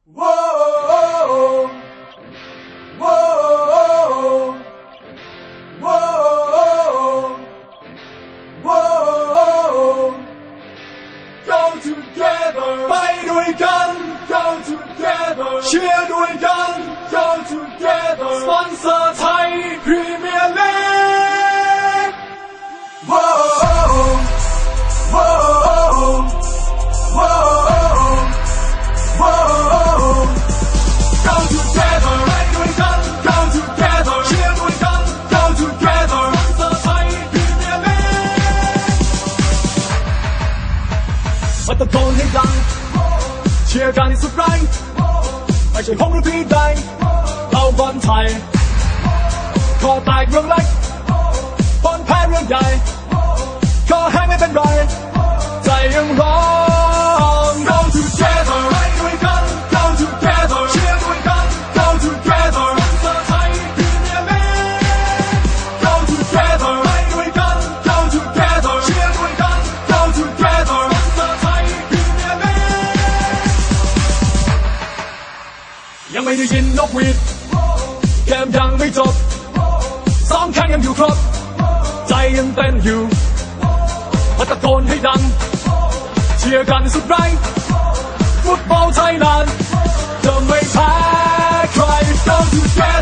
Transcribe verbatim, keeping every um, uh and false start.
Whoa, whoa, whoa, whoa. Go together ไปด้วยกัน Go together เชียร์ด้วยกัน Go together สปอนเซอร์ไทยพรีเมียร์ลีก Whoa, whoa, whoa, whoa. Go together ไปด้วยกัน Go together เชียร์ด้วยกัน Go together สปอนเซอร์ไทยพรีเมียร์ลีกมาตะโกนให้ดังเชียร์กันที่สุดแรงไม่ใช่ห้องหรือพี่ใดเราบอลไทยขอแตกเรื่องเล็กบอลแพ้เรื่องใหญ่ขอแห้งไม่เป็นไรใจยังร้อง Go together ไปด้วยกัน Go together เชียร์ด้วยกัน Go together สปอนเซอร์ไทยพรีเมียร์ลีก Go together ไปด้วยกัน Go together เชียร์ด้วยกัน Go together สปอนเซอร์ไทยพรีเมียร์ลีกยังไม่ได้ยินนกหวีดเกมยังไม่จบซ้อมแข่งยังอยู่ครบใจยังเต้นอยู่มาตะโกนให้ดังเชียร์กันสุดแรงฟุตบอลไทยนานจะไม่แพ้ใคร Go together